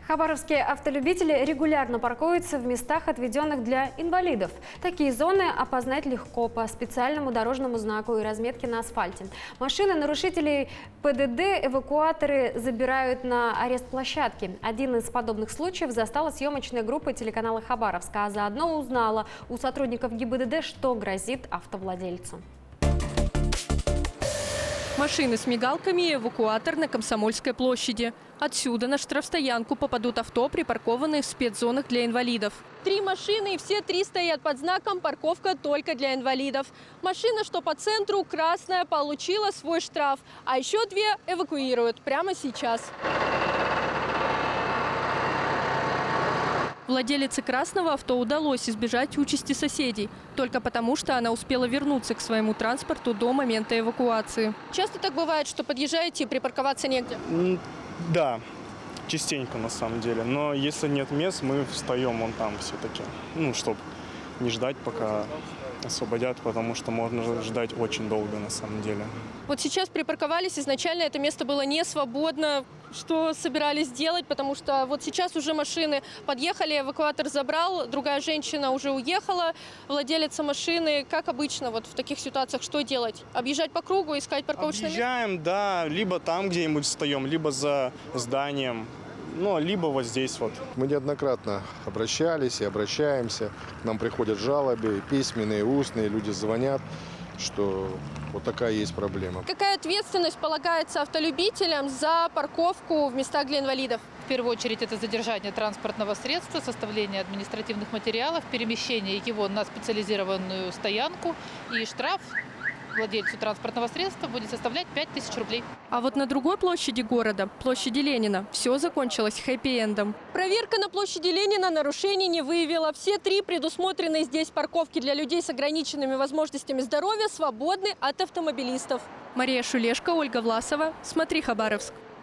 Хабаровские автолюбители регулярно паркуются в местах, отведенных для инвалидов. Такие зоны опознать легко по специальному дорожному знаку и разметке на асфальте. Машины нарушителей ПДД эвакуаторы забирают на арест-площадке. Один из подобных случаев застала съемочная группа телеканала «Хабаровска», а заодно узнала у сотрудников ГИБДД, что грозит автовладельцу. Машины с мигалками и эвакуатор на Комсомольской площади. Отсюда на штрафстоянку попадут авто, припаркованные в спецзонах для инвалидов. 3 машины, и все 3 стоят под знаком «Парковка только для инвалидов». Машина, что по центру, красная, получила свой штраф. А еще 2 эвакуируют прямо сейчас. Владелице красного авто удалось избежать участи соседей, только потому, что она успела вернуться к своему транспорту до момента эвакуации. Часто так бывает, что подъезжаете и припарковаться негде? Да, частенько на самом деле. Но если нет мест, мы встаем вон там все-таки. Чтобы не ждать, пока освободят, потому что можно ждать очень долго на самом деле. Вот сейчас припарковались, изначально это место было не свободно. Что собирались делать, потому что вот сейчас уже машины подъехали, эвакуатор забрал, другая женщина уже уехала, владелица машины. Как обычно вот в таких ситуациях что делать? Объезжать по кругу, искать парковочное место? Объезжаем, да, либо там где-нибудь встаем, либо за зданием, либо вот здесь вот. Мы неоднократно обращались и обращаемся, к нам приходят жалобы, письменные, устные, люди звонят, что вот такая есть проблема. Какая ответственность полагается автолюбителям за парковку в местах для инвалидов? В первую очередь это задержание транспортного средства, составление административных материалов, перемещение его на специализированную стоянку, и штраф владельцу транспортного средства будет составлять 5000 рублей. А вот на другой площади города, площади Ленина, все закончилось хэппи-эндом. Проверка на площади Ленина нарушений не выявила. Все 3 предусмотренные здесь парковки для людей с ограниченными возможностями здоровья свободны от автомобилистов. Мария Шулешко, Ольга Власова. Смотри, Хабаровск.